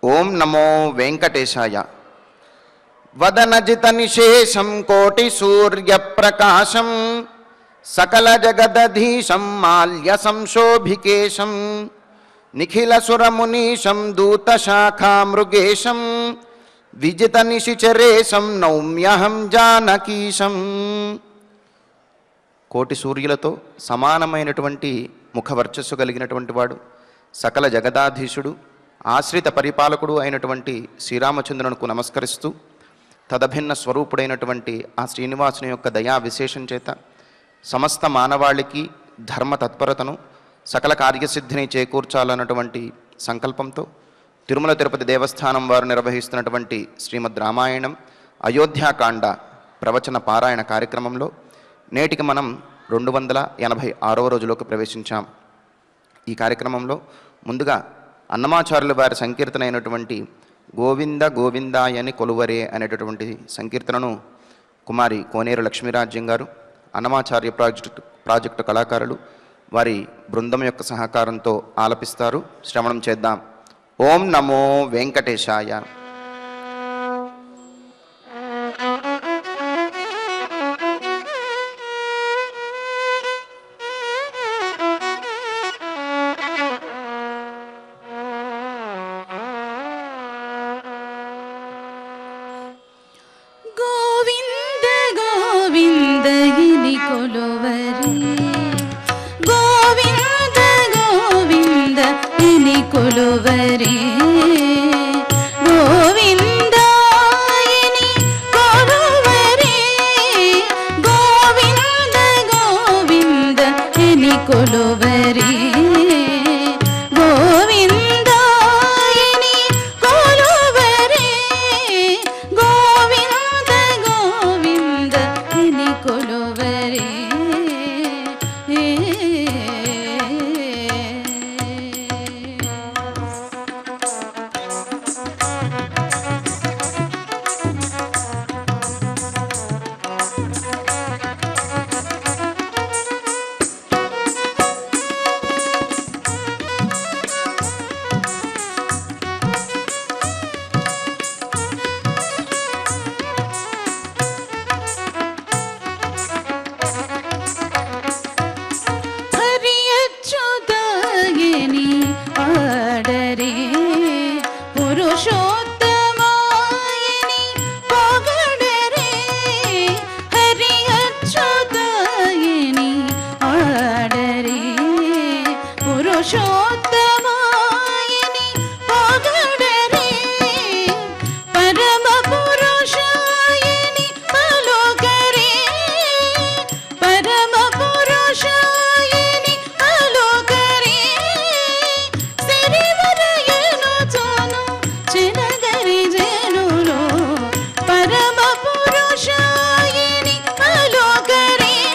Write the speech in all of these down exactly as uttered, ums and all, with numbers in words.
ఓం నమో వెంకటేశాయ. వదనజిత నిశేషం కోటి సూర్య ప్రకాశం సకల జగదధీశం మాల్య సంశోభికేశం నిఖిల సురమునీశం దూత శాఖా మృగేశం విజిత నిశిచరేశం నౌమ్యహం జానకీశం. కోటి సూర్యులతో సమానమైనటువంటి ముఖవర్చస్సు కలిగినటువంటి వాడు, సకల జగదాధీశుడు, ఆశ్రిత పరిపాలకుడు అయినటువంటి శ్రీరామచంద్రునికి నమస్కరిస్తూ తదభిన్న స్వరూపుడైనటువంటి ఆ శ్రీనివాసుని యొక్క దయా విశేషం చేత సమస్త మానవాళికి ధర్మ తత్పరతను సకల కార్యసిద్ధిని చేకూర్చాలన్నటువంటి సంకల్పంతో తిరుమల తిరుపతి దేవస్థానం వారు నిర్వహిస్తున్నటువంటి శ్రీమద్ రామాయణం అయోధ్యాకాండ ప్రవచన పారాయణ కార్యక్రమంలో నేటికి మనం రెండు వందల ఎనభై ఆరవ రోజులోకి ప్రవేశించాం. ఈ కార్యక్రమంలో ముందుగా అన్నమాచార్యుల వారి సంకీర్తన అయినటువంటి గోవింద గోవిందాయని కొలువరే అనేటటువంటి సంకీర్తనను కుమారి కోనేరు లక్ష్మీరాజ్యం గారు, అన్నమాచార్య ప్రాజెక్టు ప్రాజెక్టు కళాకారులు వారి బృందం యొక్క సహకారంతో ఆలపిస్తారు. శ్రవణం చేద్దాం. ఓం నమో వెంకటేశాయ.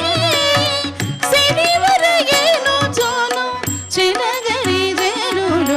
చినగరి జనులో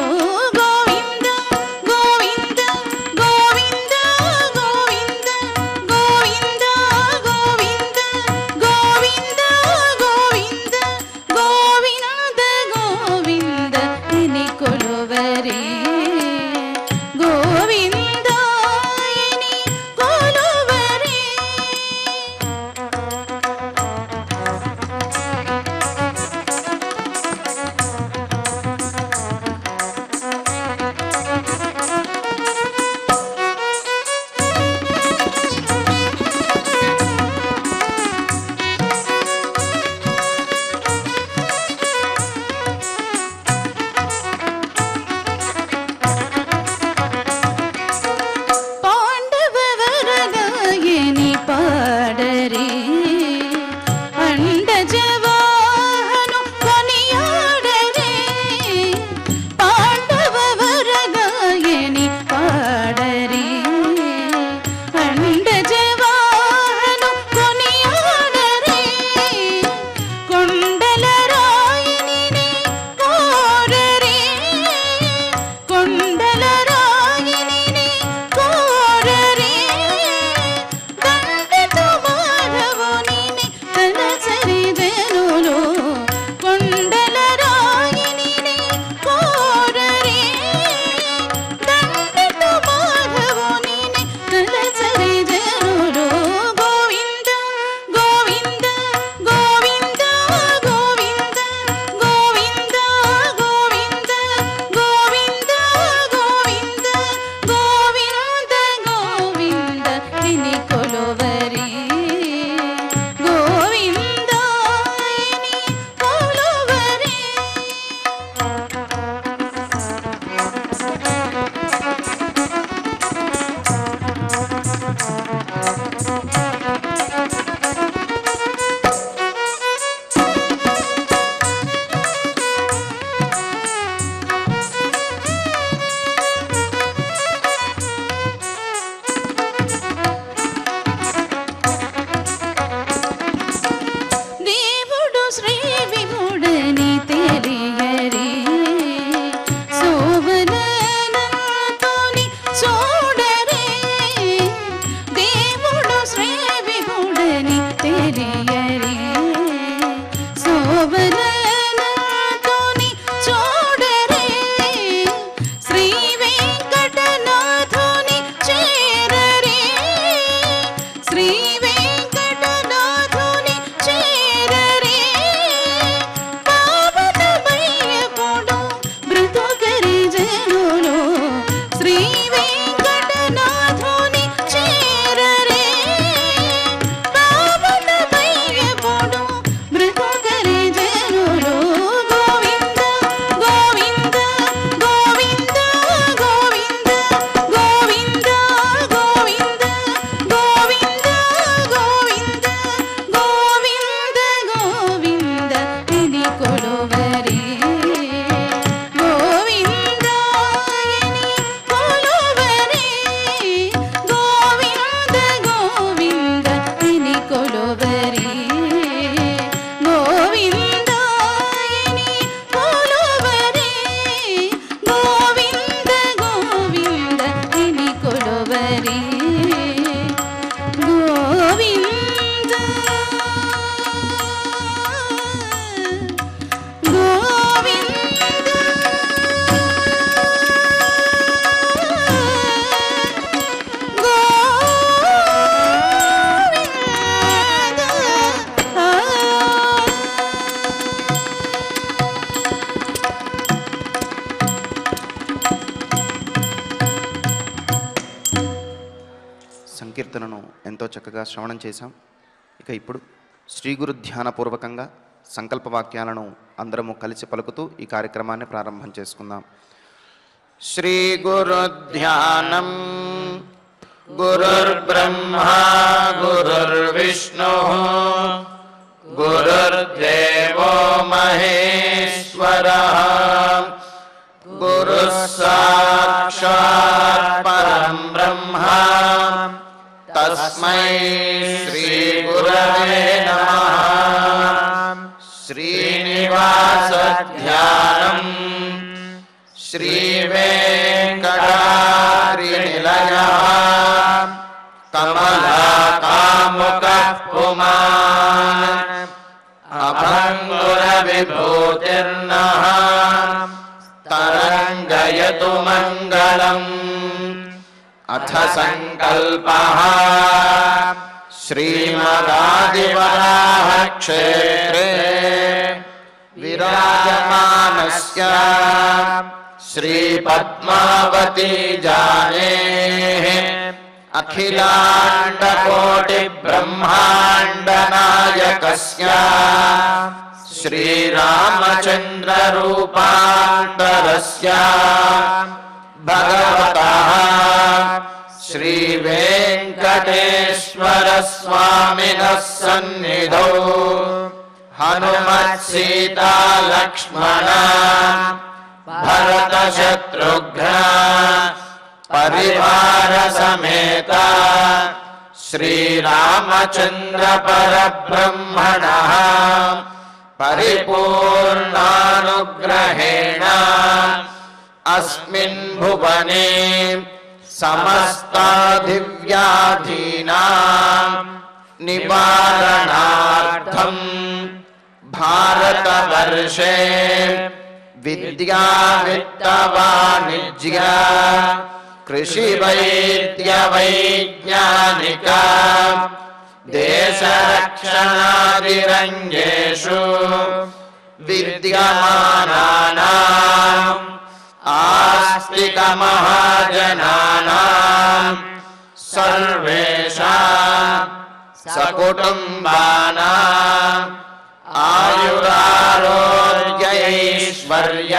సంకీర్తనను ఎంతో చక్కగా శ్రవణం చేశాం. ఇక ఇప్పుడు శ్రీ గురు ధ్యానపూర్వకంగా సంకల్ప వాక్యాలను అందరము కలిసి పలుకుతూ ఈ కార్యక్రమాన్ని ప్రారంభం చేసుకుందాం. శ్రీ గురు ధ్యానం. గురుర్బ్రహ్మా గురుర్విష్ణుః గురుర్దేవో మహేశ్వరః గురుః సాక్షాత్ పరం బ్రహ్మ తస్మై శ్రీ గురవే నమః. శ్రీనివాస ధ్యానం శ్రీ వెంకటాద్రి నిలయః కమలాకాముకః పుమాన్ అభంగుర విభూతిర్నః తరంగయతు మంగళం. అథ సంకల్పః. శ్రీమదాదివరాహ క్షేత్రే విరాజమానస్య శ్రీ పద్మావతి జానేః అఖిలాండ కోటి బ్రహ్మాండ నాయకస్య శ్రీరామచంద్ర రూపాంతరస్య భగవతః శ్రీ వెంకటేశ్వర స్వామినః సన్నిధౌ హనుమత్ సీతా లక్ష్మణ భరత శత్రుఘ్న పరివార సమేత శ్రీరామచంద్ర పరబ్రహ్మణః పరిపూర్ణానుగ్రహేణ అస్మిన్ భువనే సమస్తాదివ్యాధీనాం నివారణార్థం భారతవర్షే విద్యా విత్త వాణిజ్య కృషి వైద్య వైజ్ఞానిక దేశ రక్షణాదిరంగేషు విద్యమానానాం ఆస్తిక మహాజనానాం సర్వేషాం సకుటుంబానాం ఆయురారోగ్యైశ్వర్య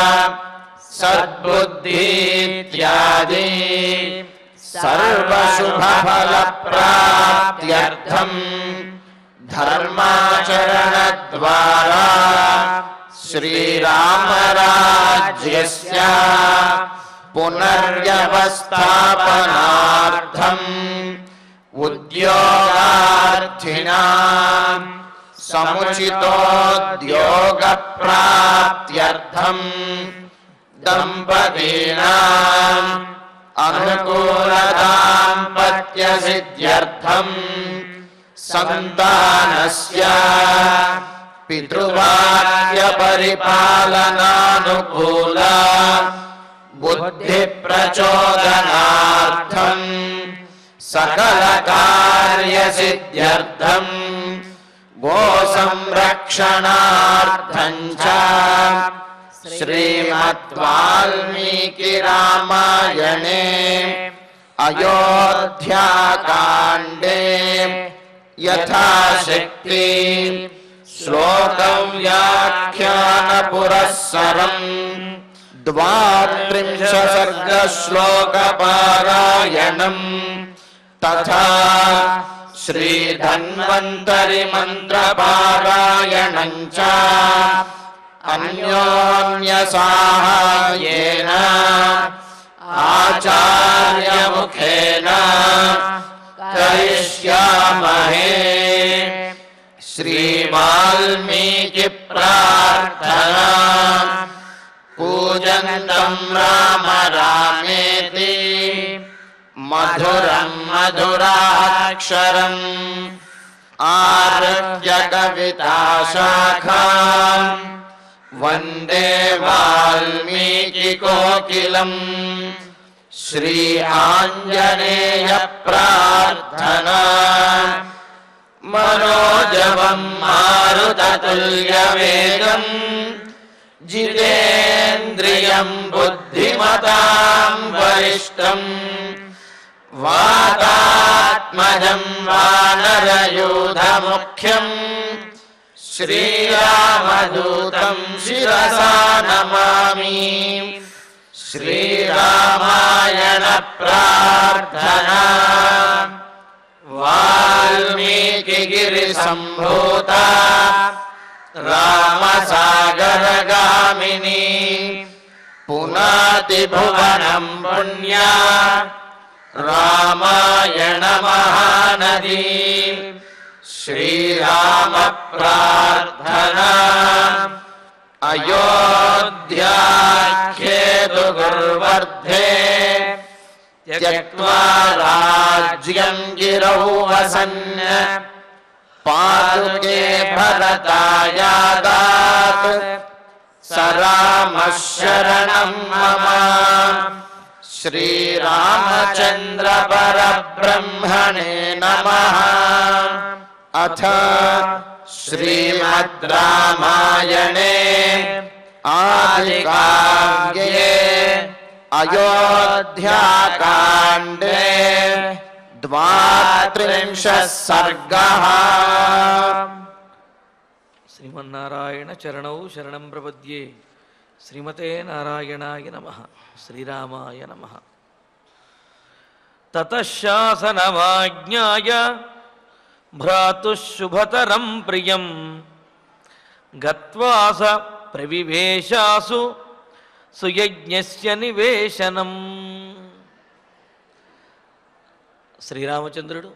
సద్బుద్ధిత్యాది సర్వశుభఫల ప్రాప్త్యర్థం ధర్మాచరణద్వారా శ్రీరామరాజ్యస్య పునర్వ్యవస్థాపనార్థం ఉద్యోగార్థినాం సముచితోద్యోగ ప్రాప్త్యర్థం దంపతీనాం అనుకూల దాంపత్య సిద్ధ్యర్థం సంతానస్య పితృవాక్య పరిపాలనానుకూల బుద్ధి ప్రచోదనార్థం సకల కార్య సిద్ధ్యర్థం గో సంరక్షణార్థం చ శ్రీమద్వాల్మీకి రామాయణే అయోధ్యాకాండే యథాశక్తి శ్లోకం వ్యాఖ్యాన పురస్సరం ద్వాత్రింశ సర్గ శ్లోక పారాయణం తథా శ్రీ ధన్వంతరి మంత్ర పారాయణం చ అన్యోన్య సాహాయేన ఆచార్య ముఖేన కరిష్యామహే. శ్రీ వాల్మీకి ప్రార్థనా. కూజంతం రామ రామేతి మధురం మధురాక్షరం ఆరుహ్య కవితా శాఖాం వందే వాల్మీకి కోకిలం. శ్రీ ఆంజనేయ ప్రార్థనా. మనోజవం మారుతతుల్యవేగం జితేంద్రియం బుద్ధిమతాం వరిష్టం వాతాత్మజం వానరయూధముఖ్యం శ్రీరామదూతం శిరసా నమామి. శ్రీరామాయణ ప్రార్థనా. వాల్మీకిగిరి సంభూత రామసాగరగామిని పునాతి భువనం పుణ్యా రామాయణ మహానదీ. శ్రీరామ ప్రార్థనా. అయోధ్యాఖ్యేతుర్వర్ధే త్యక్త్వా రాజ్యం గిరౌ వసన్ పాదుకే భరతాయాదాత్ స రామః శరణం మమ. శ్రీరామచంద్ర పరబ్రహ్మణే నమః. అథ శ్రీమద్ రామాయణే ఆదికావ్యే అయోధ్యాకాండే ద్వాత్రింశః సర్గః. శ్రీమన్నారాయణ చరణౌ శరణం ప్రపద్యే. శ్రీమతే నారాయణాయ నమః. శ్రీరామాయ నమః. తతశాసనమాజ్ఞాయ భ్రాతుః శుభతరం ప్రియం గత్వా స ప్రవివేశాసు సుయజ్ఞస్య నివేశనం. శ్రీరామచంద్రుడు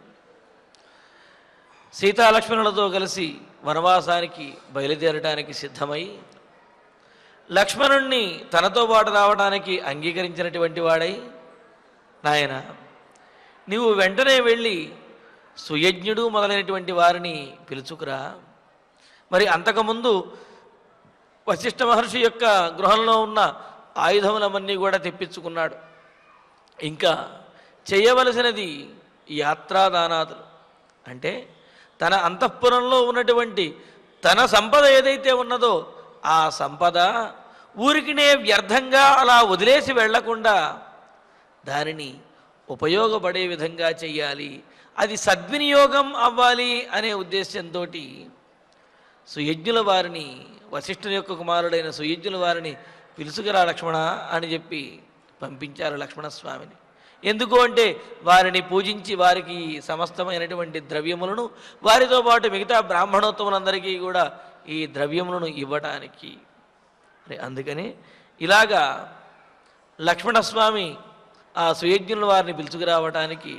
సీతాలక్ష్మణులతో కలిసి వనవాసానికి బయలుదేరడానికి సిద్ధమై లక్ష్మణుణ్ణి తనతో పాటు రావడానికి అంగీకరించినటువంటి వాడై, నాయన నీవు వెంటనే వెళ్ళి సుయజ్ఞుడు మొదలైనటువంటి వారిని పిలుచుకురా. మరి అంతకుముందు వశిష్ఠ మహర్షి యొక్క గృహంలో ఉన్న ఆయుధములమన్నీ కూడా తెప్పించుకున్నాడు. ఇంకా చేయవలసినది యాత్రాదానాదులు. అంటే తన అంతఃపురంలో ఉన్నటువంటి తన సంపద ఏదైతే ఉన్నదో ఆ సంపద ఊరికినే వ్యర్థంగా అలా వదిలేసి వెళ్లకుండా దానిని ఉపయోగపడే విధంగా చెయ్యాలి, అది సద్వినియోగం అవ్వాలి అనే ఉద్దేశంతో సుయజ్ఞుల వారిని, వశిష్ఠుని యొక్క కుమారుడైన సుయజ్ఞుల వారిని పిలుచుకురా లక్ష్మణ అని చెప్పి పంపించారు లక్ష్మణస్వామిని. ఎందుకు అంటే వారిని పూజించి వారికి సమస్తమైనటువంటి ద్రవ్యములను, వారితో పాటు మిగతా బ్రాహ్మణోత్తములందరికీ కూడా ఈ ద్రవ్యములను ఇవ్వటానికి. అందుకని ఇలాగా లక్ష్మణస్వామి ఆ సుయజ్ఞుల వారిని పిలుచుకురావటానికి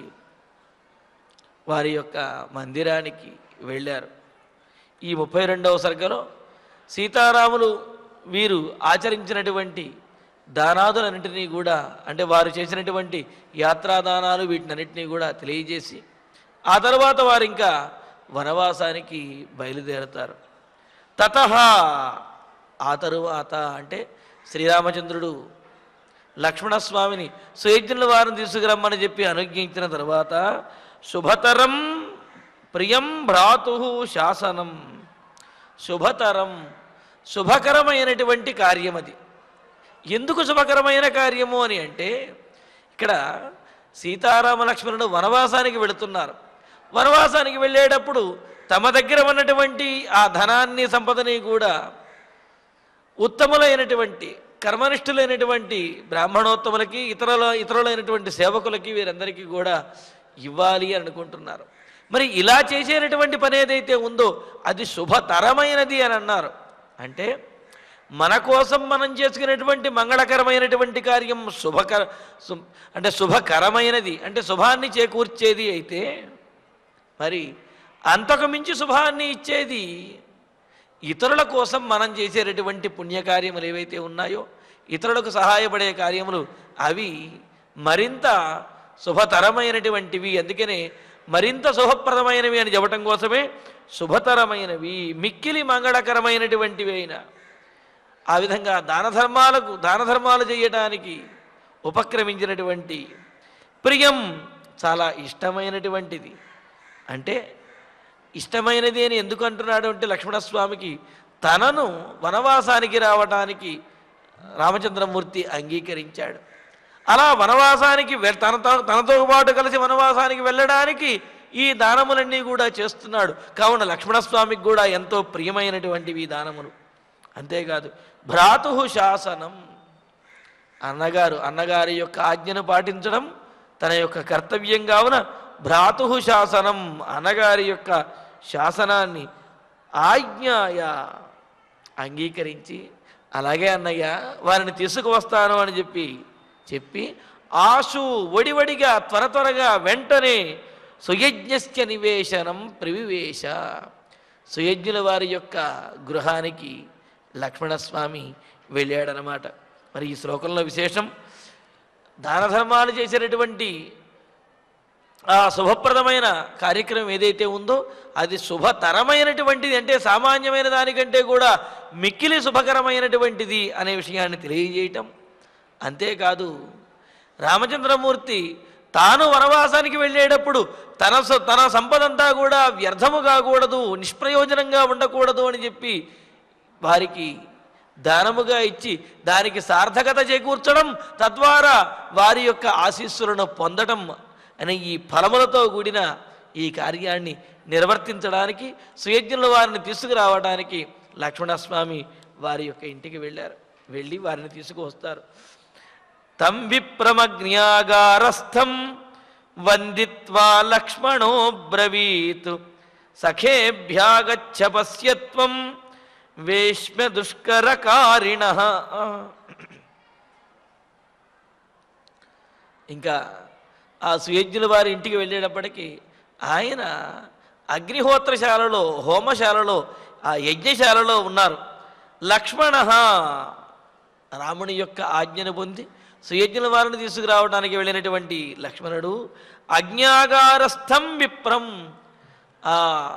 వారి యొక్క మందిరానికి వెళ్ళారు. ఈ ముప్పై రెండవ సర్గలో సీతారాములు వీరు ఆచరించినటువంటి దానాదులన్నింటినీ కూడా, అంటే వారు చేసినటువంటి యాత్రాదానాలు వీటినన్నింటినీ కూడా తెలియజేసి ఆ తర్వాత వారు ఇంకా వనవాసానికి బయలుదేరతారు. తతః ఆ తరువాత అంటే శ్రీరామచంద్రుడు లక్ష్మణస్వామిని సుయజ్ఞుల వారిని తీసుకురమ్మని చెప్పి అనుజ్ఞించిన తర్వాత శుభతరం ప్రియం భ్రాతు శాసనం. శుభతరం శుభకరమైనటువంటి కార్యం అది. ఎందుకు శుభకరమైన కార్యము అని అంటే ఇక్కడ సీతారామ లక్ష్మణుడు వనవాసానికి వెళుతున్నారు. వనవాసానికి వెళ్ళేటప్పుడు తమ దగ్గర ఉన్నటువంటి ఆ ధనాన్ని సంపదని కూడా ఉత్తములైనటువంటి కర్మనిష్ఠులైనటువంటి బ్రాహ్మణోత్తములకి ఇతరుల ఇతరులైనటువంటి సేవకులకి వీరందరికీ కూడా ఇవ్వాలి అని అనుకుంటున్నారు. మరి ఇలా చేసేటటువంటి పని ఏదైతే ఉందో అది శుభతరమైనది అని అన్నారు. అంటే మన కోసం మనం చేసుకునేటువంటి మంగళకరమైనటువంటి కార్యం శుభకర అంటే శుభకరమైనది, అంటే శుభాన్ని చేకూర్చేది అయితే మరి అంతకు మించి శుభాన్ని ఇచ్చేది ఇతరుల కోసం మనం చేసేటటువంటి పుణ్యకార్యములు ఏవైతే ఉన్నాయో, ఇతరులకు సహాయపడే కార్యములు అవి మరింత శుభతరమైనటువంటివి. అందుకనే మరింత శుభప్రదమైనవి అని చెప్పటం కోసమే శుభతరమైనవి, మిక్కిలి మంగళకరమైనటువంటివి అయినా ఆ విధంగా దాన ధర్మాలకు దాన ధర్మాలు చేయటానికి ఉపక్రమించినటువంటి ప్రియం చాలా ఇష్టమైనటువంటిది. అంటే ఇష్టమైనది అని ఎందుకు అంటున్నాడు అంటే లక్ష్మణస్వామికి తనను వనవాసానికి రావటానికి రామచంద్రమూర్తి అంగీకరించాడు. అలా వనవాసానికి వె తనతో తనతో పాటు కలిసి వనవాసానికి వెళ్ళడానికి ఈ దానములన్నీ కూడా చేస్తున్నాడు. కావున లక్ష్మణస్వామికి కూడా ఎంతో ప్రియమైనటువంటివి ఈ దానములు. అంతేకాదు భ్రాతు శాసనం, అన్నగారు అన్నగారి యొక్క ఆజ్ఞను పాటించడం తన యొక్క కర్తవ్యం. కావున భ్రాతు శాసనం, అన్నగారి యొక్క శాసనాన్ని ఆజ్ఞాయ అంగీకరించి, అలాగే అన్నయ్య వారిని తీసుకువస్తాను అని చెప్పి చెప్పి ఆశు ఒడివడిగా త్వర త్వరగా వెంటనే సుయజ్ఞస్య నివేశనం ప్రవివేశ, సుయజ్ఞుల వారి యొక్క గృహానికి లక్ష్మణస్వామి వెళ్ళాడనమాట. మరి ఈ శ్లోకంలో విశేషం, దాన ధర్మాలు చేసేటటువంటి ఆ శుభప్రదమైన కార్యక్రమం ఏదైతే ఉందో అది శుభతరమైనటువంటిది, అంటే సామాన్యమైన దానికంటే కూడా మిక్కిలి శుభకరమైనటువంటిది అనే విషయాన్ని తెలియజేయటం. అంతేకాదు రామచంద్రమూర్తి తాను వనవాసానికి వెళ్ళేటప్పుడు తన తన సంపదంతా కూడా వ్యర్థము కాకూడదు, నిష్ప్రయోజనంగా ఉండకూడదు అని చెప్పి వారికి దానముగా ఇచ్చి దానికి సార్థకత చేకూర్చడం, తద్వారా వారి యొక్క ఆశీస్సులను పొందటం అనే ఈ ఫలములతో కూడిన ఈ కార్యాన్ని నిర్వర్తించడానికి సుయజ్ఞుల వారిని తీసుకురావడానికి లక్ష్మణస్వామి వారి యొక్క ఇంటికి వెళ్ళారు. వెళ్ళి వారిని తీసుకువస్తారు. తం విప్రమగ్న్యాగారస్థం వందిత్వా లక్ష్మణో బ్రవీత్ సఖేభ్యాగచ్చ పశ్యత్వం వేష్మ దుష్కరకారిణః. ఇంకా ఆ సుయజ్ఞుల వారి ఇంటికి వెళ్ళేటప్పటికీ ఆయన అగ్నిహోత్రశాలలో, హోమశాలలో, ఆ యజ్ఞశాలలో ఉన్నారు. లక్ష్మణ రాముని యొక్క ఆజ్ఞను పొంది సుయజ్ఞుల వారిని తీసుకురావడానికి వెళ్ళినటువంటి లక్ష్మణుడు అజ్ఞాగారస్థం విప్రం, ఆ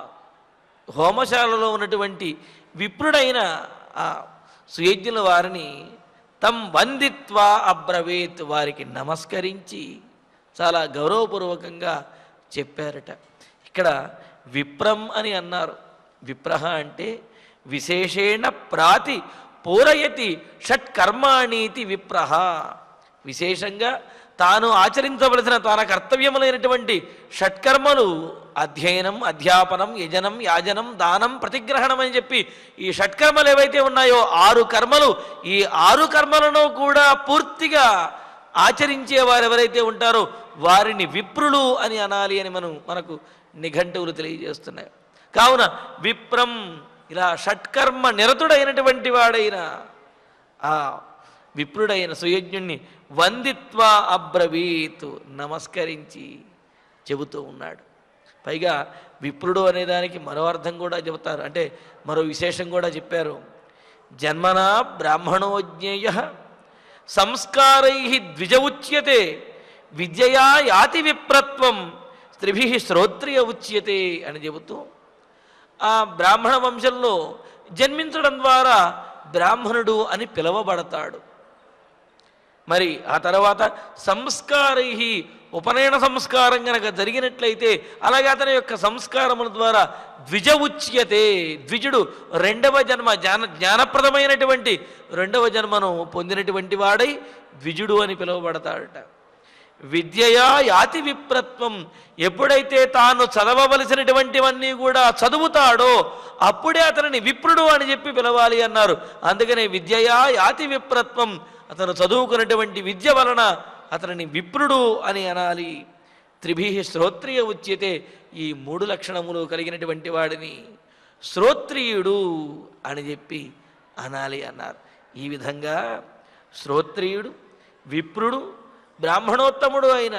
హోమశాలలో ఉన్నటువంటి విప్రుడైన ఆ సుయజ్ఞుల వారిని తం వందిత్వా అబ్రవీత్, వారికి నమస్కరించి చాలా గౌరవపూర్వకంగా చెప్పారట. ఇక్కడ విప్రం అని అన్నారు. విప్రహ అంటే విశేషేణ ప్రాతి పూరయతి షట్కర్మాణీతి విప్రహ, విశేషంగా తాను ఆచరించవలసిన తన కర్తవ్యములైనటువంటి షట్కర్మలు అధ్యయనం, అధ్యాపనం, యజనం, యాజనం, దానం, ప్రతిగ్రహణం అని చెప్పి ఈ షట్కర్మలు ఏవైతే ఉన్నాయో ఆరు కర్మలు, ఈ ఆరు కర్మలను కూడా పూర్తిగా ఆచరించే వారు ఎవరైతే ఉంటారో వారిని విప్రులు అని అనాలి అని మనం మనకు నిఘంటువులు తెలియజేస్తున్నాయి. కావున విప్రం ఇలా షట్కర్మ నిరతుడైనటువంటి వాడైన ఆ విప్రుడైన సుయజ్ఞుణ్ణి వందిత్వా అబ్రవీత్, నమస్కరించి చెబుతూ ఉన్నాడు. పైగా విప్రుడు అనేదానికి మరో అర్థం కూడా చెబుతారు, అంటే మరో విశేషం కూడా చెప్పారు. జన్మనా బ్రాహ్మణోజ్ఞేయ సంస్కారై ద్విజ ఉచ్యతే విద్యయా యాతి విప్రత్వం స్త్రీభి శ్రోత్రియ ఉచ్యతే అని చెబుతూ ఆ బ్రాహ్మణ వంశంలో జన్మించడం ద్వారా బ్రాహ్మణుడు అని పిలువబడతాడు. మరి ఆ తర్వాత సంస్కారై, ఉపనయన సంస్కారం కనుక జరిగినట్లయితే అలాగే అతని యొక్క సంస్కారముల ద్వారా ద్విజ ఉచ్యతే, ద్విజుడు రెండవ జన్మ జ్ఞాన జ్ఞానప్రదమైనటువంటి రెండవ జన్మను పొందినటువంటి వాడై ద్విజుడు అని పిలువబడతాడట. విద్యయా యాతి విప్రత్వం, ఎప్పుడైతే తాను చదవవలసినటువంటివన్నీ కూడా చదువుతాడో అప్పుడే అతనిని విప్రుడు అని చెప్పి పిలవాలి అన్నారు. అందుకనే విద్యయా యాతి విప్రత్వం, అతను చదువుకున్నటువంటి విద్య వలన అతనిని విప్రుడు అని అనాలి. త్రిభి శ్రోత్రియ ఉచ్యతే, ఈ మూడు లక్షణములు కలిగినటువంటి వాడిని శ్రోత్రియుడు అని చెప్పి అనాలి అన్నారు. ఈ విధంగా శ్రోత్రియుడు, విప్రుడు, బ్రాహ్మణోత్తముడు అయిన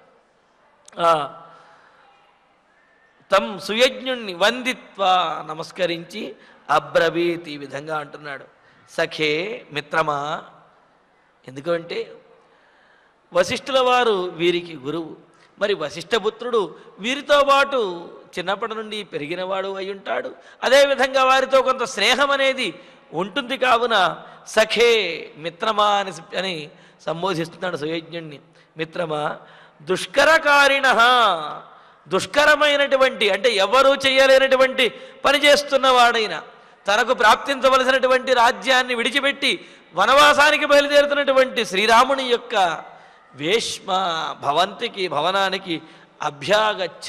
తం సుయజ్ఞుణ్ణి వందిత్వా నమస్కరించి అబ్రవీత్, ఈ విధంగా అంటున్నాడు. సఖే మిత్రమా, ఎందుకంటే వశిష్ఠుల వారు వీరికి గురువు. మరి వశిష్ఠపుత్రుడు వీరితో పాటు చిన్నప్పటి నుండి పెరిగినవాడు అయి ఉంటాడు. అదేవిధంగా వారితో కొంత స్నేహం అనేది ఉంటుంది. కావున సఖే మిత్రమా అని అని సంబోధిస్తున్నాడు సుయజ్ఞుణ్ణి. మిత్రమా దుష్కరకారిణ, దుష్కరమైనటువంటి అంటే ఎవరూ చేయలేనటువంటి పని చేస్తున్నవాడైన, తనకు ప్రాప్తించవలసినటువంటి రాజ్యాన్ని విడిచిపెట్టి వనవాసానికి బయలుదేరుతున్నటువంటి శ్రీరాముని యొక్క వేష్మ భవంతికి భవనానికి అభ్యాగచ్చ,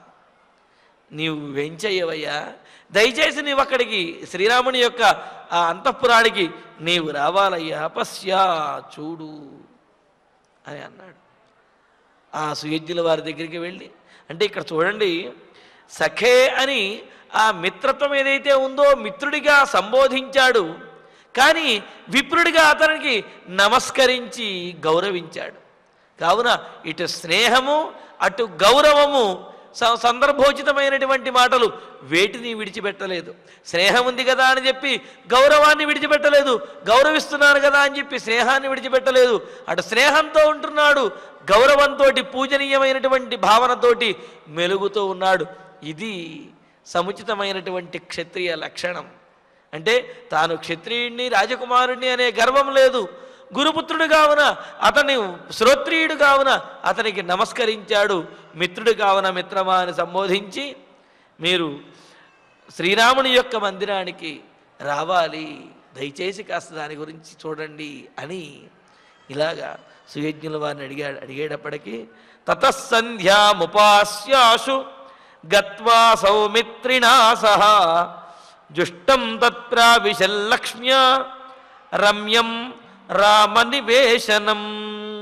నీవు వెంచయ్యవయ్యా, దయచేసి నీవు అక్కడికి శ్రీరాముని యొక్క ఆ అంతఃపురానికి నీవు రావాలయ్యా, పశ్యా చూడు అని అన్నాడు. ఆ సుయజ్ఞుల వారి దగ్గరికి వెళ్ళి, అంటే ఇక్కడ చూడండి, సఖే అని ఆ మిత్రత్వం ఏదైతే ఉందో మిత్రుడిగా సంబోధించాడు, కానీ విప్రుడిగా అతనికి నమస్కరించి గౌరవించాడు. కావున ఇటు స్నేహము అటు గౌరవము సందర్భోచితమైనటువంటి మాటలు వేటిని విడిచిపెట్టలేదు. స్నేహం ఉంది కదా అని చెప్పి గౌరవాన్ని విడిచిపెట్టలేదు, గౌరవిస్తున్నాను కదా అని చెప్పి స్నేహాన్ని విడిచిపెట్టలేదు. అటు స్నేహంతో ఉంటున్నాడు, గౌరవంతో పూజనీయమైనటువంటి భావనతోటి మెలుగుతూ ఉన్నాడు. ఇది సముచితమైనటువంటి క్షత్రియ లక్షణం. అంటే తాను క్షత్రియుడిని రాజకుమారుడిని అనే గర్వం లేదు. గురుపుత్రుడు కావున అతని శ్రోత్రియుడు కావున అతనికి నమస్కరించాడు. మిత్రుడు కావున మిత్రమా అని సంబోధించి, మీరు శ్రీరాముని యొక్క మందిరానికి రావాలి, దయచేసి కాస్త దాని గురించి చూడండి అని ఇలాగా సుయజ్ఞుల వారిని అడిగాడు. అడిగేటప్పటికీ తతస్సంధ్యాముపాస్యాశు గత్వా సౌమిత్రిణా సహ జుష్టం తత్ప్రావిశల్లక్ష్మ్యా రమ్యం రామనివేశనం.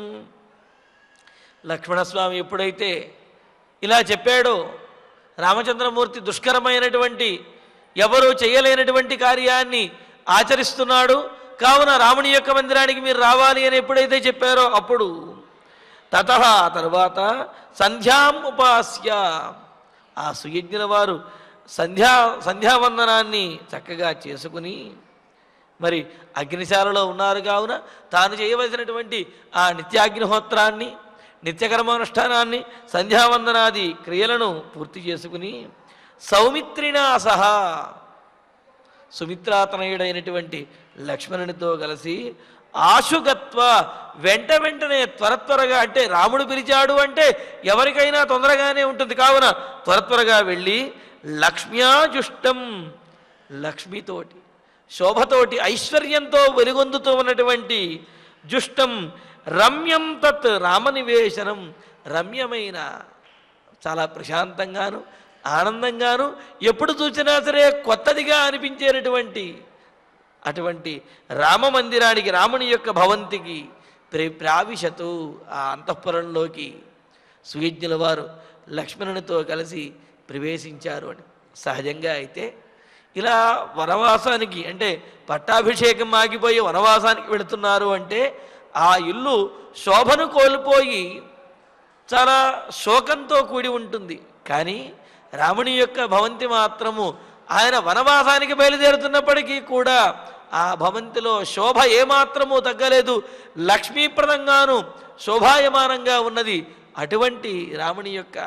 లక్ష్మణస్వామి ఎప్పుడైతే ఇలా చెప్పాడో, రామచంద్రమూర్తి దుష్కరమైనటువంటి ఎవరూ చేయలేనటువంటి కార్యాన్ని ఆచరిస్తున్నాడు, కావున రాముని యొక్క మందిరానికి మీరు రావాలి అని ఎప్పుడైతే చెప్పారో అప్పుడు తతః తరువాత సంధ్యాం ఉపాస్య, ఆ సుయజ్ఞుల వారు సంధ్యా సంధ్యావందనాన్ని చక్కగా చేసుకుని, మరి అగ్నిశాలలో ఉన్నారు కావున తాను చేయవలసినటువంటి ఆ నిత్యాగ్నిహోత్రాన్ని నిత్యకర్మానుష్ఠానాన్ని సంధ్యావందనాది క్రియలను పూర్తి చేసుకుని సౌమిత్రినా సహా సుమిత్రాతనయుడైనటువంటి లక్ష్మణునితో కలిసి ఆశుగత్వ వెంట వెంటనే త్వర త్వరగా, అంటే రాముడు పిలిచాడు అంటే ఎవరికైనా తొందరగానే ఉంటుంది కావున త్వర త్వరగా వెళ్ళి లక్ష్మ్యాజుష్టం, లక్ష్మితోటి శోభతోటి ఐశ్వర్యంతో వెలుగొందుతూ ఉన్నటువంటి జుష్టం రమ్యం తత్ రామనివేశనం, రమ్యమైన చాలా ప్రశాంతంగాను ఆనందంగాను ఎప్పుడు చూసినా సరే కొత్తదిగా అనిపించేటటువంటి అటువంటి రామ మందిరానికి, రాముని యొక్క భవంతికి ప్రే ప్రావిశతు ఆ అంతఃపురంలోకి సుయజ్ఞుల వారు లక్ష్మణునితో కలిసి ప్రవేశించారు అని. సహజంగా అయితే ఇలా వనవాసానికి, అంటే పట్టాభిషేకం ఆగిపోయి వనవాసానికి వెళుతున్నారు అంటే ఆ ఇల్లు శోభను కోల్పోయి చాలా శోకంతో కూడి ఉంటుంది. కానీ రాముని యొక్క భవంతి మాత్రము ఆయన వనవాసానికి బయలుదేరుతున్నప్పటికీ కూడా ఆ భవంతిలో శోభ ఏమాత్రము తగ్గలేదు, లక్ష్మీప్రదంగాను శోభాయమానంగా ఉన్నది. అటువంటి రాముని యొక్క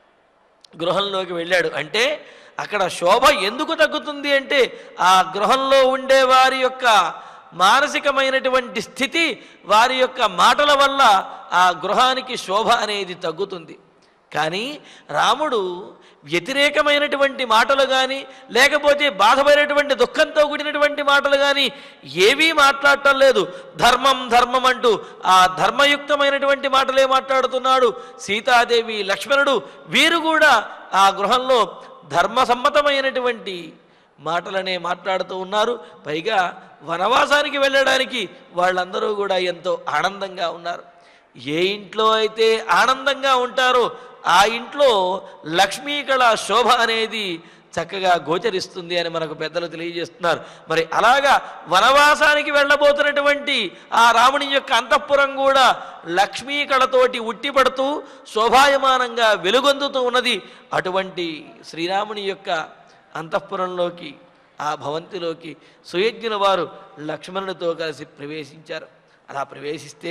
గృహంలోకి వెళ్ళాడు. అంటే అక్కడ శోభ ఎందుకు తగ్గుతుంది అంటే ఆ గృహంలో ఉండే వారి యొక్క మానసికమైనటువంటి స్థితి, వారి యొక్క మాటల వల్ల ఆ గృహానికి శోభ అనేది తగ్గుతుంది. కానీ రాముడు వ్యతిరేకమైనటువంటి మాటలు కానీ లేకపోతే బాధపడినటువంటి దుఃఖంతో కూడినటువంటి మాటలు కానీ ఏవీ మాట్లాడటం లేదు. ధర్మం ధర్మం అంటూ ఆ ధర్మయుక్తమైనటువంటి మాటలే మాట్లాడుతున్నాడు. సీతాదేవి లక్ష్మణుడు వీరు కూడా ఆ గృహంలో ధర్మసమ్మతమైనటువంటి మాటలనే మాట్లాడుతూ ఉన్నారు. పైగా వనవాసానికి వెళ్ళడానికి వాళ్ళందరూ కూడా ఎంతో ఆనందంగా ఉన్నారు. ఏ ఇంట్లో అయితే ఆనందంగా ఉంటారో ఆ ఇంట్లో లక్ష్మీకళ శోభ అనేది చక్కగా గోచరిస్తుంది అని మనకు పెద్దలు తెలియజేస్తున్నారు. మరి అలాగా వనవాసానికి వెళ్ళబోతున్నటువంటి ఆ రాముని యొక్క అంతఃపురం కూడా లక్ష్మీకళతోటి ఉట్టిపడుతూ శోభాయమానంగా వెలుగొందుతూ ఉన్నది. అటువంటి శ్రీరాముని యొక్క అంతఃపురంలోకి, ఆ భవంతిలోకి సుయజ్ఞుల వారు లక్ష్మణునితో కలిసి ప్రవేశించారు. అలా ప్రవేశిస్తే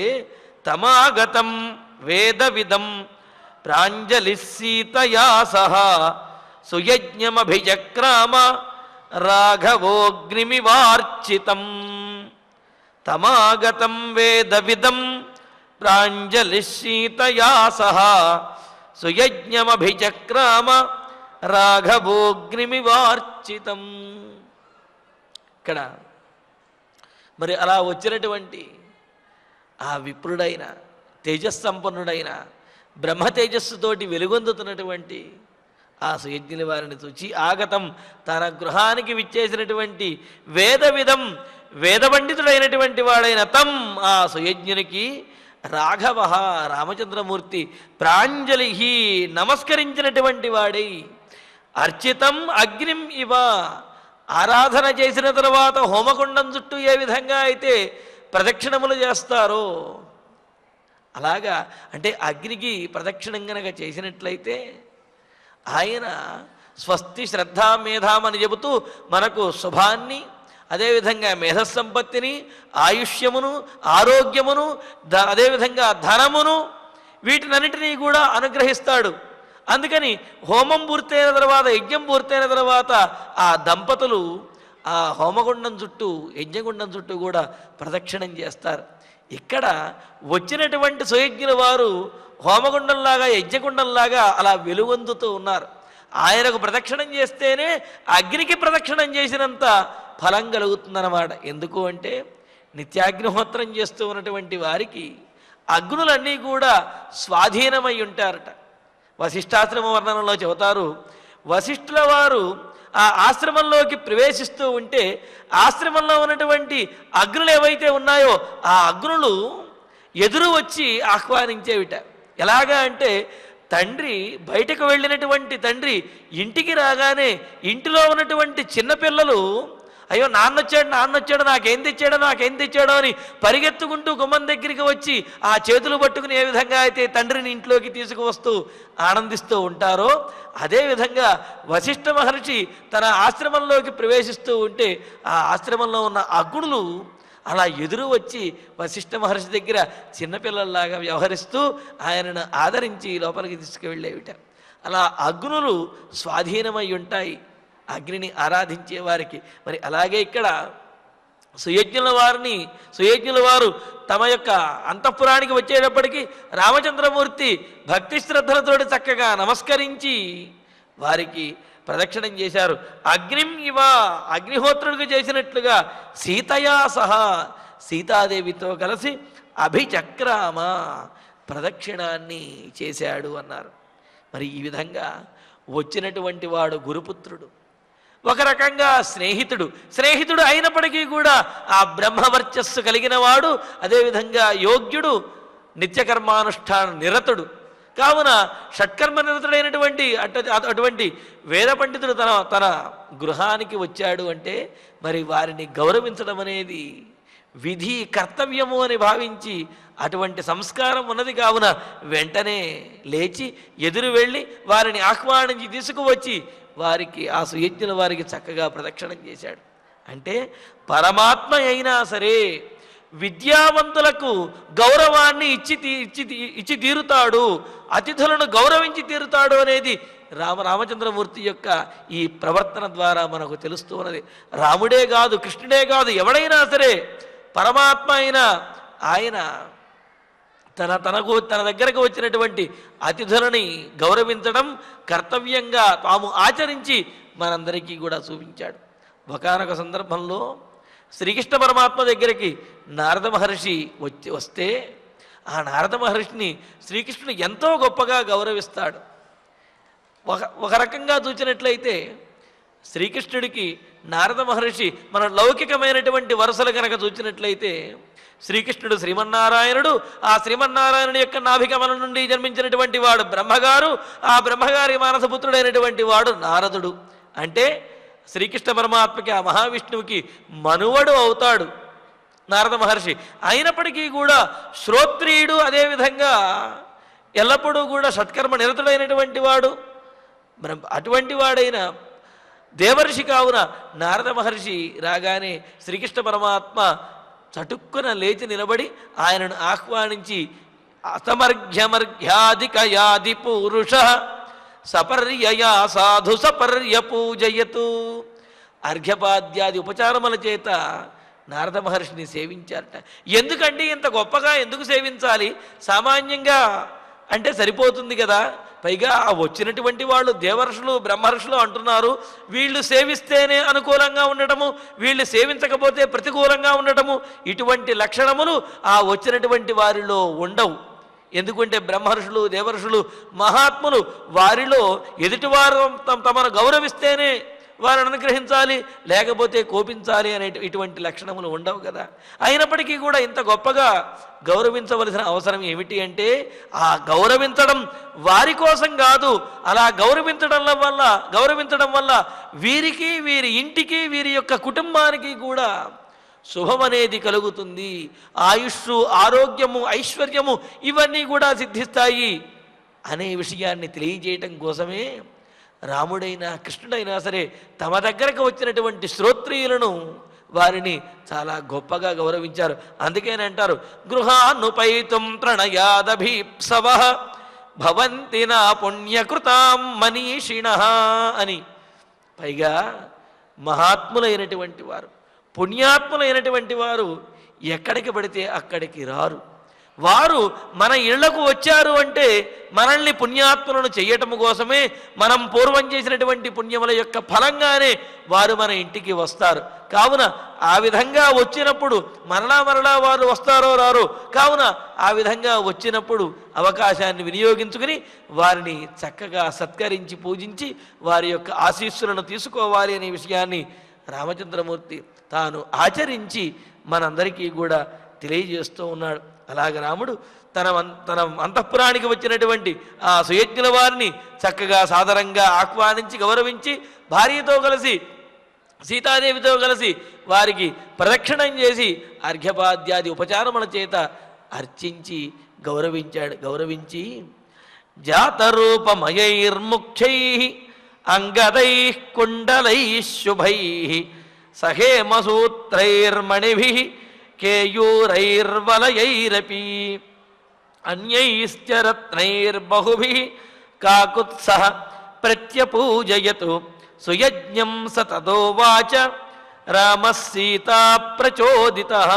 తమాగతం వేదవిదం ప్రాంజలి సీతయా సహా సుయజ్ఞమభిజక్రామ రాఘవోగ్నిమివార్చితం. తమాగతం వేదవిదం ప్రాంజలి సీతయా సహా సుయజ్ఞమభిజక్రామ రాఘవోగ్నిమివార్చితం. ఇక్కడ మరి అలా వచ్చినటువంటి ఆ విప్రుడైన తేజస్సంపన్నుడైన బ్రహ్మ తేజస్సుతోటి వెలుగొందుతున్నటువంటి ఆ సుయజ్ఞుల వారిని చూచి ఆగతం తన గృహానికి విచ్చేసినటువంటి వేద విధం వేద పండితుడైనటువంటి వాడైన తం ఆ సుయజ్ఞునికి రాఘవ రామచంద్రమూర్తి ప్రాంజలి నమస్కరించినటువంటి వాడై అర్చితం అగ్నిం ఇవ ఆరాధన చేసిన తర్వాత హోమకుండం చుట్టూ ఏ విధంగా అయితే ప్రదక్షిణములు చేస్తారో అలాగా అంటే అగ్నికి ప్రదక్షిణం గనక చేసినట్లయితే ఆయన స్వస్తి శ్రద్ధా మేధామని చెబుతూ మనకు శుభాన్ని అదేవిధంగా మేధస్సంపత్తిని ఆయుష్యమును ఆరోగ్యమును ద అదేవిధంగా ధనమును వీటినన్నిటినీ కూడా అనుగ్రహిస్తాడు. అందుకని హోమం పూర్తయిన తర్వాత యజ్ఞం పూర్తయిన తర్వాత ఆ దంపతులు ఆ హోమగుండం చుట్టూ యజ్ఞగుండం చుట్టూ కూడా ప్రదక్షిణం చేస్తారు. ఇక్కడ వచ్చినటువంటి సుయజ్ఞుల వారు హోమగుండంలాగా యజ్ఞగుండంలాగా అలా వెలుగొందుతూ ఉన్నారు. ఆయనకు ప్రదక్షిణం చేస్తేనే అగ్నికి ప్రదక్షిణం చేసినంత ఫలం కలుగుతుందన్నమాట. ఎందుకు అంటే నిత్యాగ్నిహోత్రం చేస్తూ ఉన్నటువంటి వారికి అగ్నులన్నీ కూడా స్వాధీనమై ఉంటారట. వశిష్ఠాశ్రమ వర్ణనంలో చెబుతారు, వశిష్ఠుల వారు ఆ ఆశ్రమంలోకి ప్రవేశిస్తూ ఉంటే ఆశ్రమంలో ఉన్నటువంటి అగ్నులు ఏవైతే ఉన్నాయో ఆ అగ్నులు ఎదురు వచ్చి ఆహ్వానించేవిట. ఎలాగా అంటే తండ్రి బయటకు వెళ్ళినటువంటి తండ్రి ఇంటికి రాగానే ఇంటిలో ఉన్నటువంటి చిన్నపిల్లలు అయ్యో నాన్నొచ్చాడు నాన్నొచ్చాడు నాకేం తెచ్చాడో నాకేం తెచ్చాడో అని పరిగెత్తుకుంటూ గుమ్మం దగ్గరికి వచ్చి ఆ చేతులు పట్టుకుని ఏ విధంగా అయితే తండ్రిని ఇంట్లోకి తీసుకువస్తూ ఆనందిస్తూ ఉంటారో అదేవిధంగా వశిష్ఠ మహర్షి తన ఆశ్రమంలోకి ప్రవేశిస్తూ ఉంటే ఆ ఆశ్రమంలో ఉన్న అగ్నులు అలా ఎదురు వచ్చి వశిష్ఠ మహర్షి దగ్గర చిన్నపిల్లల్లాగా వ్యవహరిస్తూ ఆయనను ఆదరించి లోపలికి తీసుకువెళ్ళేవిట. అలా అగ్నులు స్వాధీనమై ఉంటాయి అగ్నిని ఆరాధించే వారికి. మరి అలాగే ఇక్కడ సుయజ్ఞుల వారిని సుయజ్ఞుల వారు తమ యొక్క అంతఃపురానికి వచ్చేటప్పటికి రామచంద్రమూర్తి భక్తి శ్రద్ధలతోటి చక్కగా నమస్కరించి వారికి ప్రదక్షిణం చేశారు. అగ్నిం ఇవ అగ్నిహోత్రుడికి చేసినట్లుగా సీతయా సహా సీతాదేవితో కలిసి అభిచక్రామ ప్రదక్షిణాన్ని చేశాడు అన్నారు. మరి ఈ విధంగా వచ్చినటువంటి వాడు గురుపుత్రుడు, ఒక రకంగా స్నేహితుడు స్నేహితుడు అయినప్పటికీ కూడా ఆ బ్రహ్మవర్చస్సు కలిగిన వాడు, అదేవిధంగా యోగ్యుడు, నిత్యకర్మానుష్ఠాన నిరతుడు. కావున షట్కర్మ నిరతుడైనటువంటి అటు అటువంటి వేద పండితుడు తన తన గృహానికి వచ్చాడు అంటే మరి వారిని గౌరవించడం అనేది విధి కర్తవ్యము అని భావించి అటువంటి సంస్కారం ఉన్నది. కావున వెంటనే లేచి ఎదురు వెళ్ళి వారిని ఆహ్వానించి తీసుకువచ్చి వారికి ఆ సుయజ్ఞుల వారికి చక్కగా ప్రదక్షిణం చేశాడు. అంటే పరమాత్మ అయినా సరే విద్యావంతులకు గౌరవాన్ని ఇచ్చి ఇచ్చి ఇచ్చి తీరుతాడు, అతిథులను గౌరవించి తీరుతాడు అనేది రామ రామచంద్రమూర్తి యొక్క ఈ ప్రవర్తన ద్వారా మనకు తెలుస్తూ ఉన్నది. రాముడే కాదు, కృష్ణుడే కాదు, ఎవడైనా సరే పరమాత్మ అయినా ఆయన తన తనకు తన దగ్గరకు వచ్చినటువంటి అతిథులని గౌరవించడం కర్తవ్యంగా తాము ఆచరించి మనందరికీ కూడా చూపించాడు. ఒకానొక సందర్భంలో శ్రీకృష్ణ పరమాత్మ దగ్గరికి నారద మహర్షి వచ్చి వస్తే ఆ నారద మహర్షిని శ్రీకృష్ణుడు ఎంతో గొప్పగా గౌరవిస్తాడు. ఒక ఒక రకంగా చూసినట్లయితే శ్రీకృష్ణుడికి నారద మహర్షి మన లౌకికమైనటువంటి వరుసలు కనుక చూసినట్లయితే శ్రీకృష్ణుడు శ్రీమన్నారాయణుడు, ఆ శ్రీమన్నారాయణుడి యొక్క నాభికమలం నుండి జన్మించినటువంటి వాడు బ్రహ్మగారు, ఆ బ్రహ్మగారి మానసపుత్రుడైనటువంటి వాడు నారదుడు. అంటే శ్రీకృష్ణ పరమాత్మకి ఆ మహావిష్ణువుకి మనువడు అవుతాడు నారద మహర్షి. అయినప్పటికీ కూడా శ్రోత్రియుడు, అదేవిధంగా ఎల్లప్పుడూ కూడా సత్కర్మ నిరతుడైనటువంటి వాడు, అటువంటి వాడైన దేవర్షి. కావున నారద మహర్షి రాగానే శ్రీకృష్ణ పరమాత్మ చటుక్కున లేచి నిలబడి ఆయనను ఆహ్వానించి అసమర్ఘ్యమర్ఘ్యాదికయాది పురుష సపర్యయా సాధు సపర్య పూజయతు. అర్ఘ్యపాద్యాది ఉపచారముల చేత నారద మహర్షిని సేవించారట. ఎందుకంటే ఇంత గొప్పగా ఎందుకు సేవించాలి? సామాన్యంగా అంటే సరిపోతుంది కదా. పైగా వచ్చినటువంటి వాళ్ళు దేవర్షులు బ్రహ్మర్షులు అంటున్నారు. వీళ్ళు సేవిస్తేనే అనుకూలంగా ఉండటము, వీళ్ళు సేవించకపోతే ప్రతికూలంగా ఉండటము, ఇటువంటి లక్షణములు ఆ వచ్చినటువంటి వారిలో ఉండవు. ఎందుకంటే బ్రహ్మర్షులు, దేవర్షులు, మహాత్ములు వారిలో ఎదుటివారు తమ తమను గౌరవిస్తేనే వారిని అనుగ్రహించాలి, లేకపోతే కోపించాలి అనే ఇటువంటి లక్షణములు ఉండవు కదా. అయినప్పటికీ కూడా ఇంత గొప్పగా గౌరవించవలసిన అవసరం ఏమిటి అంటే ఆ గౌరవించడం వారి కోసం కాదు, అలా గౌరవించడం వల్ల గౌరవించడం వల్ల వీరికి, వీరి ఇంటికి, వీరి యొక్క కుటుంబానికి కూడా శుభం అనేది కలుగుతుంది. ఆయుష్, ఆరోగ్యము, ఐశ్వర్యము ఇవన్నీ కూడా సిద్ధిస్తాయి అనే విషయాన్ని తెలియజేయటం కోసమే రాముడైనా కృష్ణుడైనా సరే తమ దగ్గరకు వచ్చినటువంటి శ్రోత్రియులను వారిని చాలా గొప్పగా గౌరవించారు. అందుకేనంటారు గృహానుపైతుం ప్రణయాదభీప్సవ భవంతి నా పుణ్యకృతాం మనీషిణః అని. పైగా మహాత్ములైనటువంటి వారు, పుణ్యాత్ములైనటువంటి వారు ఎక్కడికి పడితే అక్కడికి రారు. వారు మన ఇళ్లకు వచ్చారు అంటే మనల్ని పుణ్యాత్ములను చేయటం కోసమే, మనం పూర్వం చేసినటువంటి పుణ్యముల యొక్క ఫలంగానే వారు మన ఇంటికి వస్తారు. కావున ఆ విధంగా వచ్చినప్పుడు మరలా మరలా వారు వస్తారో రారో, కావున ఆ విధంగా వచ్చినప్పుడు అవకాశాన్ని వినియోగించుకుని వారిని చక్కగా సత్కరించి పూజించి వారి యొక్క ఆశీస్సులను తీసుకోవాలి అనే విషయాన్ని రామచంద్రమూర్తి తాను ఆచరించి మనందరికీ కూడా తెలియజేస్తూ ఉన్నాడు. అలాగే రాముడు తన తన అంతఃపురానికి వచ్చినటువంటి ఆ సుయజ్ఞుల వారిని చక్కగా సాదరంగా ఆహ్వానించి గౌరవించి భార్యతో కలిసి, సీతాదేవితో కలిసి వారికి ప్రదక్షిణం చేసి అర్ఘ్యపాద్యాది ఉపచారముల చేత అర్చించి గౌరవించాడు. గౌరవించి జాతరూపమయైర్ముఖ్యై అంగదై కుండలై శుభై సహేమసూత్రైర్మణిభి కేయూరైర్వలయైరపి అన్యైశ్చ రత్నైర్బహుభి కాకుత్సః ప్రత్యపూజయతు సుయజ్ఞం స తదోవాచ రామః సీతా ప్రచోదితః.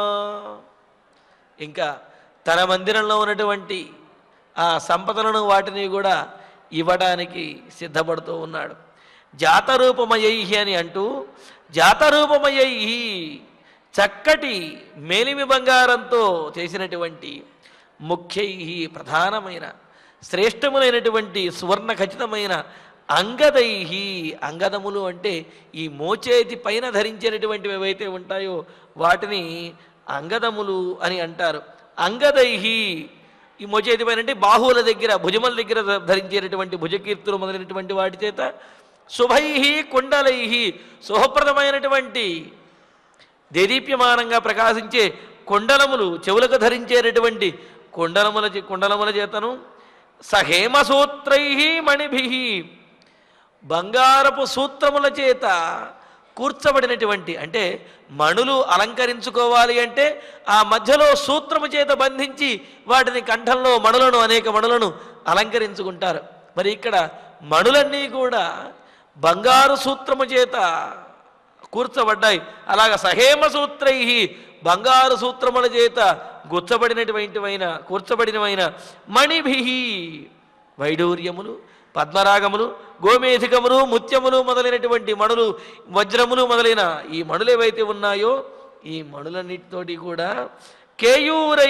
ఇంకా తన మందిరంలో ఉన్నటువంటి ఆ సంపదలను వాటిని కూడా ఇవ్వడానికి సిద్ధపడుతూ ఉన్నాడు. జాతరూపమయై అని అంటూ, జాతరూపమయై చక్కటి మేలిమి బంగారంతో చేసినటువంటి ముఖ్యై ప్రధానమైన శ్రేష్టములైనటువంటి సువర్ణ ఖచ్చితమైన అంగదై, అంగదములు అంటే ఈ మోచేతి పైన ధరించేటటువంటివి ఏవైతే ఉంటాయో వాటిని అంగదములు అని అంటారు. అంగదై ఈ మోచేతి పైన అంటే బాహువుల దగ్గర, భుజముల దగ్గర ధరించేటటువంటి భుజకీర్తులు మొదలైనటువంటి వాటి చేత, శుభై కుండలై శుభప్రదమైనటువంటి దేదీప్యమానంగా ప్రకాశించే కుండలములు, చెవులకు ధరించేటటువంటి కుండలముల కుండలముల చేతను, సహేమసూత్రై మణిభి బంగారపు సూత్రముల చేత కూర్చబడినటువంటి, అంటే మణులు అలంకరించుకోవాలి అంటే ఆ మధ్యలో సూత్రము చేత బంధించి వాటిని కంఠంలో మణులను, అనేక మణులను అలంకరించుకుంటారు. మరి ఇక్కడ మణులన్నీ కూడా బంగారు సూత్రము చేత కూర్చబడ్డాయి. అలాగ సహేమ సూత్రై బంగారు సూత్రముల చేత గుచ్చబడినటువంటివైన కూర్చబడినవైన మణిభి వైడూర్యములు, పద్మరాగములు, గోమేధికములు, ముత్యములు మొదలైనటువంటి మణులు, వజ్రములు మొదలైన ఈ మణులు ఏవైతే ఉన్నాయో ఈ మణులన్నిటితోటి కూడా కేయూరై,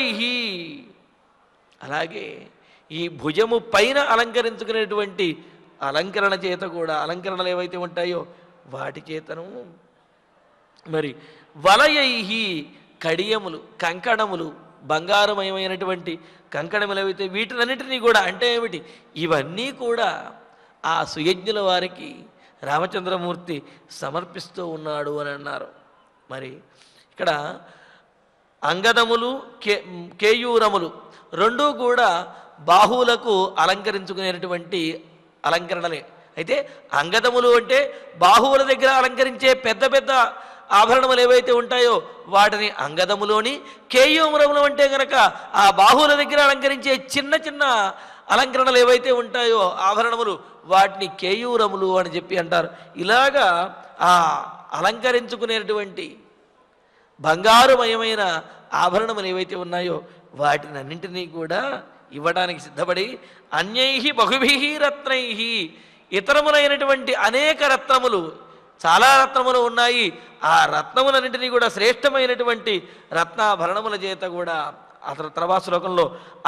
అలాగే ఈ భుజము పైన అలంకరించుకునేటువంటి అలంకరణ చేత కూడా, అలంకరణలు ఏవైతే ఉంటాయో వాటి చేతను, మరి వలయై కడియములు, కంకణములు, బంగారమయమైనటువంటి కంకణములు ఏవైతే వీటినన్నిటినీ కూడా, అంటే ఏమిటి ఇవన్నీ కూడా ఆ సుయజ్ఞుల వారికి రామచంద్రమూర్తి సమర్పిస్తూ ఉన్నాడు అని అన్నారు. మరి ఇక్కడ అంగదములు, కే కేయూరములు రెండూ కూడా బాహువులకు అలంకరించుకునేటువంటి అలంకరణలే. అయితే అంగదములు అంటే బాహువుల దగ్గర అలంకరించే పెద్ద పెద్ద ఆభరణములు ఏవైతే ఉంటాయో వాటిని అంగదములోని, కేయూరములు అంటే కనుక ఆ బాహువుల దగ్గర అలంకరించే చిన్న చిన్న అలంకరణలు ఏవైతే ఉంటాయో ఆభరణములు వాటిని కేయూరములు అని చెప్పి అంటారు. ఇలాగా ఆ అలంకరించుకునేటువంటి బంగారుమయమైన ఆభరణములు ఏవైతే ఉన్నాయో వాటిని అన్నింటినీ కూడా ఇవ్వడానికి సిద్ధపడి, అన్యై బహుభి రత్నై ఇతరములైనటువంటి అనేక రత్నములు, చాలా రత్నములు ఉన్నాయి, ఆ రత్నములన్నింటినీ కూడా శ్రేష్టమైనటువంటి రత్నాభరణముల చేత కూడా అతని తర్వాత శ్లోకంలో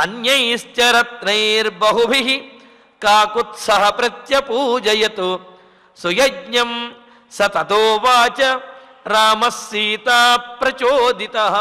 అన్యైశ్చరత్నైర్బహుభిః కాకుత్సహ ప్రత్యపూజయతు సుయజ్ఞం స తతోవాచ రామః సీతా ప్రచోదితః.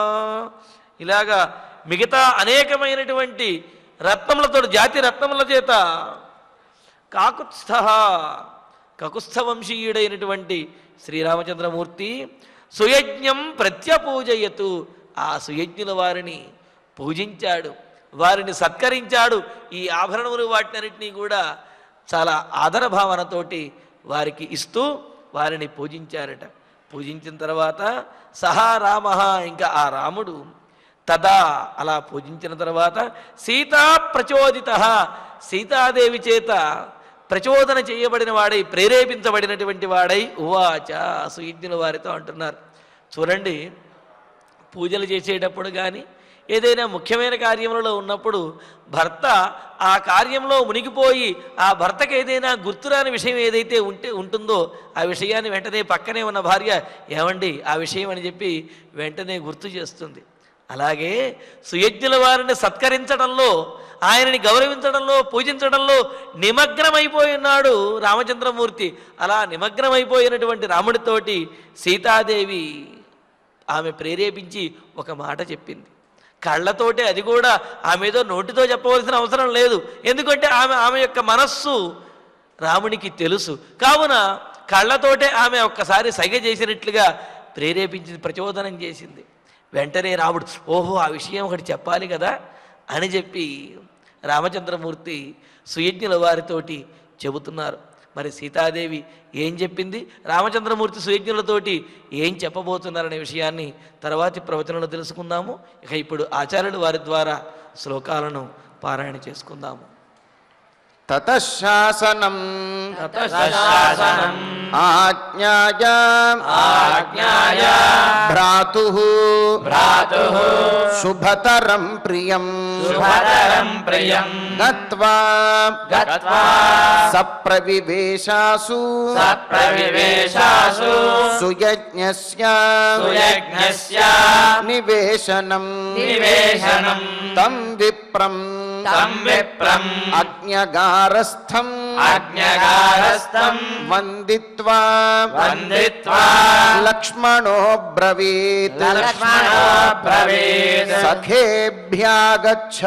ఇలాగా మిగతా అనేకమైనటువంటి రత్నములతో, జాతి రత్నముల చేత కాకుత్స్థ కకుస్థ వంశీయుడైనటువంటి శ్రీరామచంద్రమూర్తి సుయజ్ఞం ప్రత్యపూజయతు, ఆ సుయజ్ఞుల వారిని పూజించాడు, వారిని సత్కరించాడు. ఈ ఆభరణములు వాటినన్నింటినీ కూడా చాలా ఆదర భావనతోటి వారికి ఇస్తూ వారిని పూజించారట. పూజించిన తర్వాత సహా రామ, ఇంకా ఆ రాముడు తదా అలా పూజించిన తర్వాత సీతా ప్రచోదిత, సీతాదేవి చేత ప్రచోదన చేయబడిన వాడై, ప్రేరేపించబడినటువంటి వాడై ఉవాచ సుయజ్ఞుల వారితో అంటున్నారు. చూడండి, పూజలు చేసేటప్పుడు కానీ ఏదైనా ముఖ్యమైన కార్యములలో ఉన్నప్పుడు భర్త ఆ కార్యంలో మునిగిపోయి ఆ భర్తకు ఏదైనా గుర్తురాని విషయం ఏదైతే ఉంటే ఉంటుందో ఆ విషయాన్ని వెంటనే పక్కనే ఉన్న భార్య ఏమండి ఆ విషయం అని చెప్పి వెంటనే గుర్తు చేస్తుంది. అలాగే సుయజ్ఞుల వారిని సత్కరించడంలో, ఆయనని గౌరవించడంలో, పూజించడంలో నిమగ్నమైపోయి ఉన్నాడు రామచంద్రమూర్తి. అలా నిమగ్నమైపోయినటువంటి రాముడితోటి సీతాదేవి ఆమె ప్రేరేపించి ఒక మాట చెప్పింది. కళ్ళతోటే, అది కూడా ఆమె ఏదో నోటితో చెప్పవలసిన అవసరం లేదు. ఎందుకంటే ఆమె ఆమె యొక్క మనస్సు రామునికి తెలుసు. కావున కళ్ళతోటే ఆమె ఒక్కసారి సైగ చేసినట్లుగా ప్రేరేపించింది, ప్రచోదనం చేసింది. వెంటనే రాముడు ఓహో ఆ విషయం ఒకటి చెప్పాలి కదా అని చెప్పి రామచంద్రమూర్తి సుయజ్ఞుల వారితోటి చెబుతున్నారు. మరి సీతాదేవి ఏం చెప్పింది, రామచంద్రమూర్తి సుయజ్ఞులతోటి ఏం చెప్పబోతున్నారనే విషయాన్ని తర్వాతి ప్రవచనంలో తెలుసుకుందాము. ఇక ఇప్పుడు ఆచార్యుల వారి ద్వారా శ్లోకాలను పారాయణ చేసుకుందాము. తతశాసనం తతశాసనం ఆజ్ఞాయ ఆజ్ఞాయ భ్రాతుః భ్రాతుః శుభతరం ప్రియం శుభతరం ప్రియం గత్వా గత్వా సప్రవివేశాసు సప్రవివేశాసు సుయజ్ఞస్య సుయజ్ఞస్య నివేశనం నివేశనం తం విప్రం తం విప్రం అజ్ఞగారస్థం అజ్ఞగారస్థం వందిత్వా వందిత్వా లక్ష్మణో బ్రవీత్ లక్ష్మణో బ్రవీత్ సఖేభ్యాగచ్చ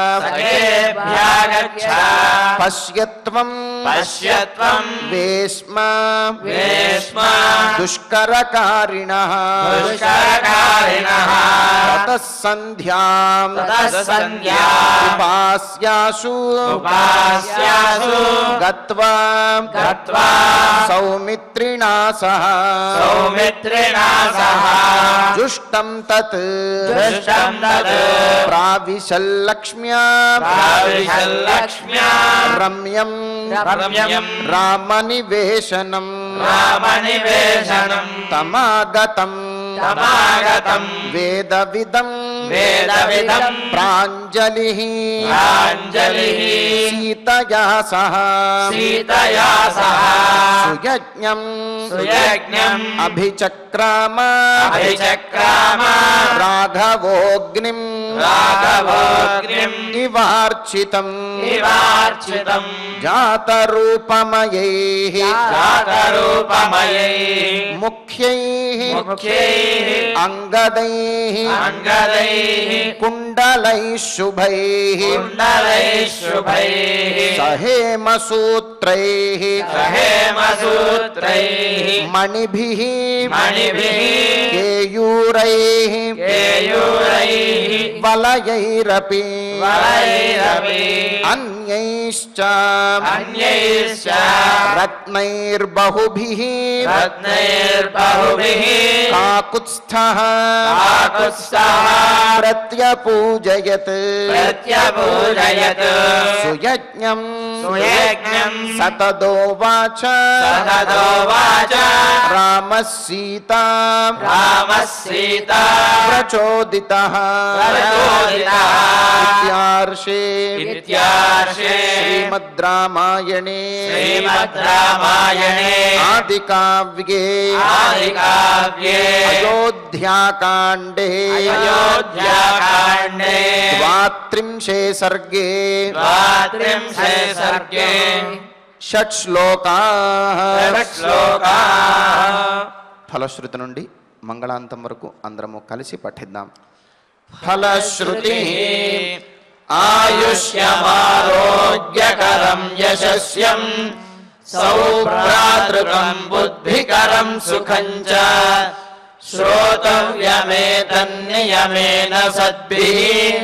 సఖేభ్యాగచ్చ పశ్యత్వం పశ్యత్వం వేష్మ వేష్మ దుష్కరకారిణః దుష్కరకారిణః తతః సంధ్యాం తతః సంధ్యాం ఉపాస్యాసు ఉపాస్యాసు గత్వా గత్వా సౌమిత్రిణా సహ సౌమిత్రిణా సహ జుష్టం తత్ దృష్టం తత్ ప్రావిశల్లక్ష్మ్యా ప్రావిశల్లక్ష్మ్యా రమ్యం రమ్యం రామనివేశనం రామనివేశనం తమాగతం తమాగతం వేదవిదం వేదవిదం ప్రాంజలిః ప్రాంజలిః సీతయా సహ సీతయా సహ సుయజ్ఞం సుయజ్ఞం అభిచక్రామ అభిచక్రామ రాఘవోగ్నిం రాఘవోగ్నిం ఇవార్చితం ఇవార్చితం జాతరూపమయైః జాతరూపమయైః ముఖ్యైః ముఖ్యైః అంగదైః అంగదైః కుండలైః శుభైః కుండలైః శుభైః సహేమసూత్రైః సహేమసూత్రైః మణిభిః మణిభిః కేయూరైః కేయూరైః వలయైరపి వలైరపి అన్యైశ్చ అన్యైశ్చ రత్నైర్బహుభిః రత్నైర్బహుభిః కాకుత్స్థః కాకుత్స్థః ప్రత్యపూజయత్ ప్రత్యపూజయత్ సుయజ్ఞం సుయజ్ఞం సతదోవాచ సతదోవాచ రామः సీతా రామः సీతా ప్రచోదితః ప్రచోదితః ఇత్యార్షే ఇత్యార్షే శ్రీమద్భాగవते శ్రీమద్రామాయణే శ్రీమద్రామాయణే ఆదికావ్యే ఆదికావ్యే అయోధ్యాకాండే అయోధ్యాకాండే ద్వాత్రింశే సర్గే ద్వాత్రింశే సర్గే షట్ శ్లోకాః శ్లోకాః ఫలశ్రుతి నుండి మంగళాంతం వరకు అందరము కలిసి పఠిద్దాం. ఫలశ్రుతి ఆయుష్యమారోగ్యకరం యశస్యం సౌభ్రాతృకం బుద్ధికరం సుఖం చ శ్రోతవ్యమేతన్నియమేన సద్భిః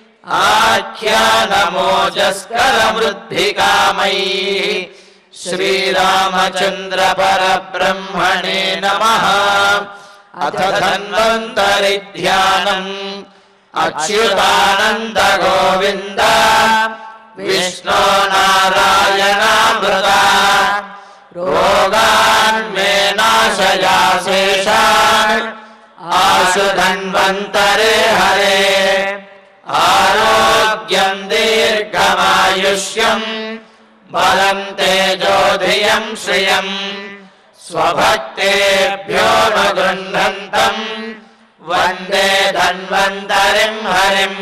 ఆఖ్యానమోజస్కరమృద్ధికామైః శ్రీరామచంద్ర పరబ్రహ్మణే నమః. అథ ధన్వంతరి ధ్యానం అచ్యుతానంద గోవింద విష్ణో నారాయణామృత రోగాన్ మే నాశయా శేషాన్ ఆశు ధన్వంతరే హరే ఆరోగ్యం దీర్ఘమాయుష్యం బలం తేజోధియం శ్రియం స్వభక్తేభ్యో గృహ్ణంతం వందే ధన్వంతరిం హరిం.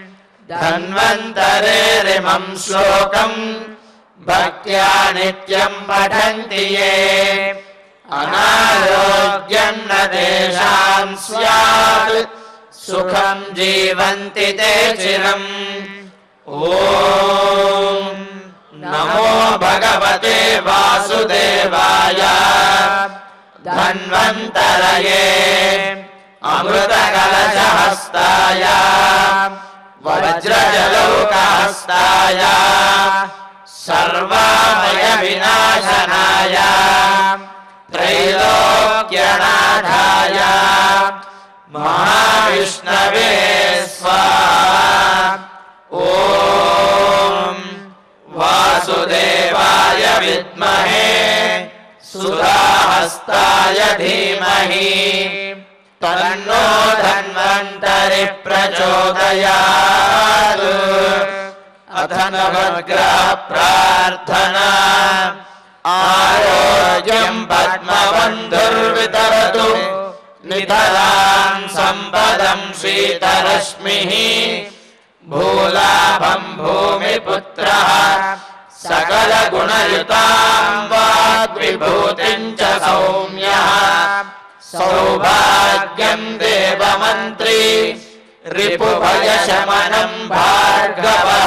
ధన్వంతరేరిమం శ్లోకం భక్త్యా నిత్యం పఠంతి యే అనారోగ్యం న తేషాం స్యాత్ సుఖం జీవంతి తే చిరం. ఓం నమో భగవతే వాసుదేవాయ ధన్వంతరయే అమృతకలశహస్తాయ వజ్రజలౌకహస్తాయ సర్వామయ వినాశనాయ త్రైలోక్యనాథాయ మహావిష్ణవే స్వాహా. ఓం వాసుదేవాయ విద్మహే సుధాహస్తాయ ధీమహి తన్నో ధన్వంతరి ప్రచోదయాత్. అథ నవగ్రహ ప్రార్థనా ఆరోగ్యం పద్మబంధుర్వితరతు నితరాం సంపదం శ్రీతరశ్మిః భూలాభం భూమిపుత్రః సకల గుణయుతాం వాగ్విభూతిం చ సౌమ్యః సౌభాగ్యం దేవమంత్రి రిపుభయశమనం భార్గవః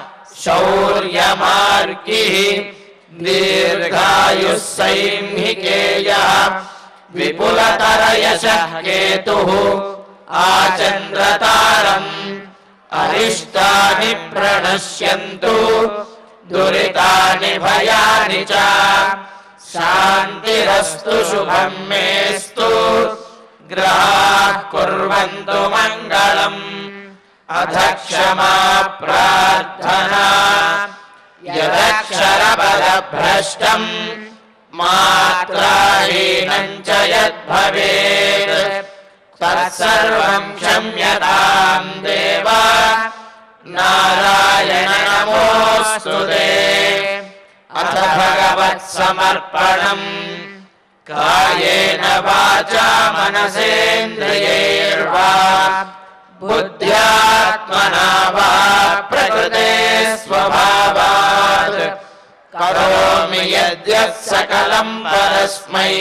శౌర్యమార్గిః దీర్ఘాయుః సైంహికేయః విపులతరయశః కేతుః ఆచంద్రతారం అరిష్టాని ప్రణశ్యంతు దురితాని భయాని చ శాంతిరస్తు శుభం మేస్తు గ్రహాః కుర్వంతు మంగళం. అథ క్షమా ప్రార్థనా యదక్షరపదభ్రష్టం మాత్రాహీనం చ యద్భవేత్ తత్సర్వం క్షమ్యతాం దేవా నారాయణ నమోస్తుతే. అథ భగవత్ సమర్పణం కాయేన వాచా మనసేంద్రియైర్వా బుద్ధ్యాత్మనా వా ప్రకృతే స్వభావాత్ కరోమి యద్యత్ సకలం పరస్మై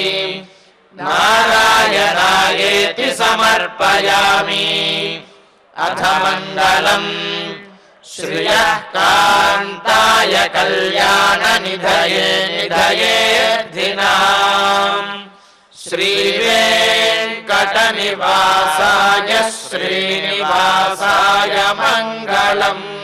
నారాయణాయేతి సమర్పయామి. అథ మంగళం శ్రియః కాంతాయ కళ్యాణ నిధయే నిధయేర్థినాం శ్రీవేంకట నివాసాయ శ్రీనివాసాయ మంగళం.